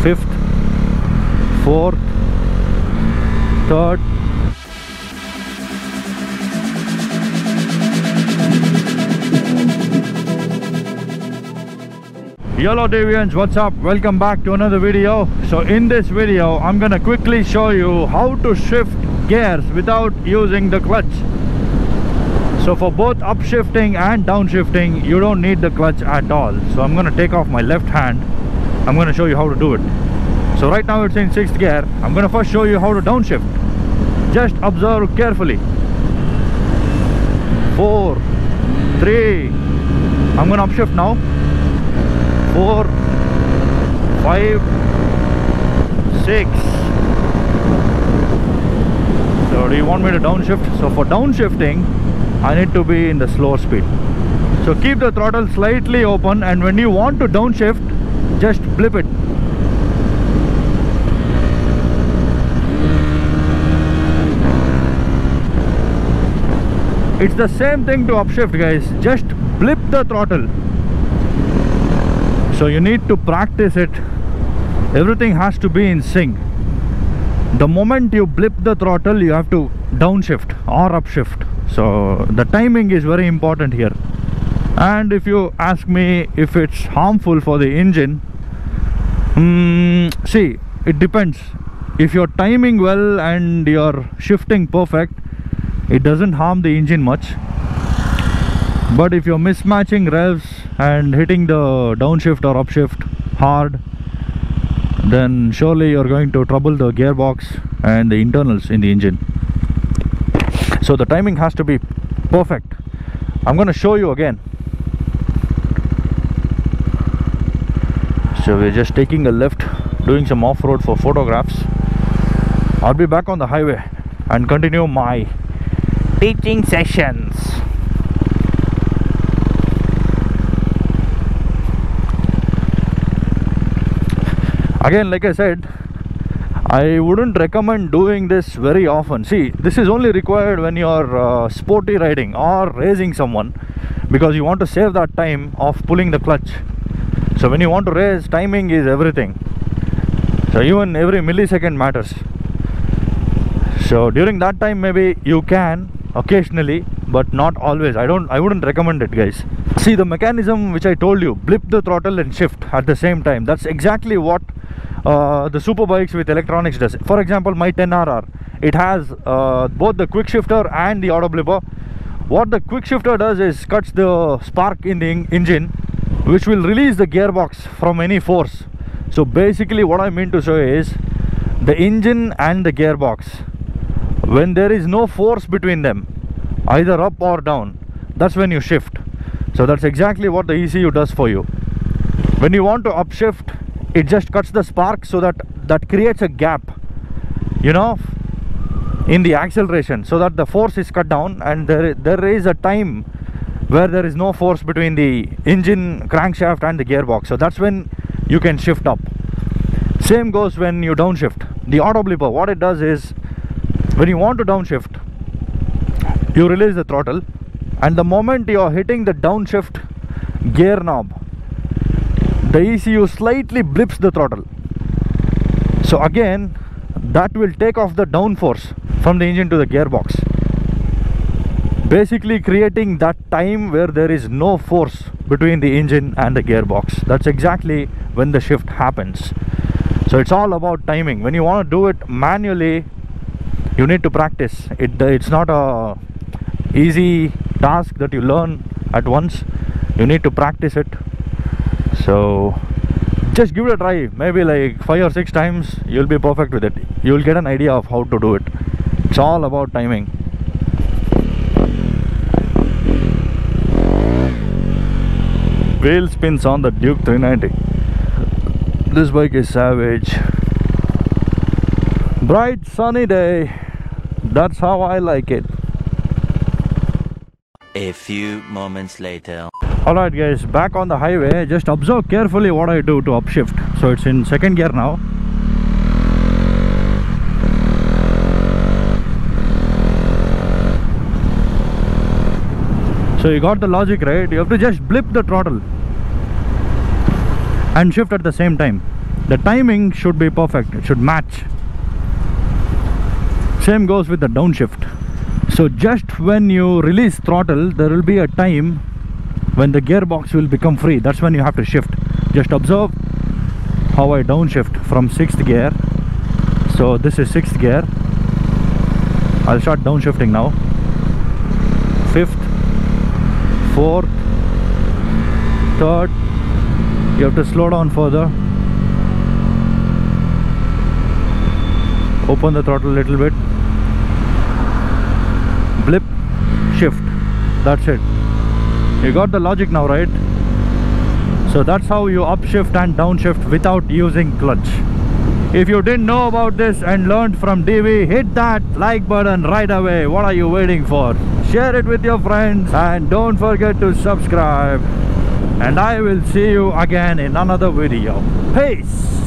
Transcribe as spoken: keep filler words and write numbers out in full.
fifth, fourth, third. Hello deviants, what's up? Welcome back to another video. So in this video I'm gonna quickly show you how to shift gears without using the clutch. So for both upshifting and downshifting you don't need the clutch at all. So I'm gonna take off my left hand. I'm gonna show you how to do it. So right now it's in sixth gear. I'm gonna first show you how to downshift. Just observe carefully. Four, three. I'm gonna upshift now. Four, five, six. So do you want me to downshift? So for downshifting I need to be in the slower speed. So keep the throttle slightly open, and when you want to downshift, just blip it. It's the same thing to upshift, guys. Just blip the throttle. So you need to practice it. Everything has to be in sync. The moment you blip the throttle, you have to downshift or upshift. So the timing is very important here. And if you ask me if it's harmful for the engine, um, see, it depends. If you're timing well and you're shifting perfect, it doesn't harm the engine much. But if you're mismatching revs and hitting the downshift or upshift hard, then surely you're going to trouble the gearbox and the internals in the engine. So the timing has to be perfect. I'm going to show you again. So we're just taking a left, doing some off-road for photographs. I'll be back on the highway and continue my teaching sessions. Again, like I said, I wouldn't recommend doing this very often. See, this is only required when you're uh, sporty riding or racing someone, because you want to save that time of pulling the clutch. So when you want to race, timing is everything. So even every millisecond matters. So during that time maybe you can occasionally, but not always. I don't I wouldn't recommend it, guys. See, the mechanism which I told you, blip the throttle and shift at the same time, that's exactly what uh, the super bikes with electronics does. For example, my ten R R, it has uh, both the quick shifter and the auto blipper. What the quick shifter does is cuts the spark in the en engine, which will release the gearbox from any force. So basically what I mean to say is, the engine and the gearbox, when there is no force between them, either up or down, that's when you shift. So that's exactly what the E C U does for you. When you want to upshift, it just cuts the spark, so that that creates a gap, you know, in the acceleration, so that the force is cut down, and there, there is a time where there is no force between the engine, crankshaft and the gearbox. So that's when you can shift up. Same goes when you downshift. The auto blipper, what it does is, when you want to downshift, you release the throttle, and the moment you are hitting the downshift gear knob, the E C U slightly blips the throttle. So again, that will take off the downforce from the engine to the gearbox, basically creating that time where there is no force between the engine and the gearbox. That's exactly when the shift happens. So it's all about timing. When you want to do it manually, you need to practice it. It's not a easy task that you learn at once. You need to practice it. So just give it a try. Maybe like five or six times you'll be perfect with it. You'll get an idea of how to do it. It's all about timing. Wheel spins on the Duke three ninety. This bike is savage. Bright sunny day. That's how I like it. A few moments later. Alright guys, back on the highway. Just observe carefully what I do to upshift. So it's in second gear now. So you got the logic, right? You have to just blip the throttle and shift at the same time. The timing should be perfect, it should match. Same goes with the downshift. So just when you release throttle, there will be a time when the gearbox will become free. That's when you have to shift. Just observe how I downshift from sixth gear. So this is sixth gear. I'll start downshifting now. Fifth, fourth, third. You have to slow down further. Open the throttle a little bit. Blip, shift. That's it. You got the logic now, right? So that's how you upshift and downshift without using clutch. If you didn't know about this and learned from D V, hit that like button right away. What are you waiting for? Share it with your friends and don't forget to subscribe. And I will see you again in another video. Peace!